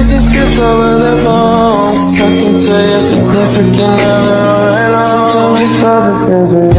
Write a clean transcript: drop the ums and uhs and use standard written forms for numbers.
relationships over the phone. Talking to your significant other. And I'm so many other things.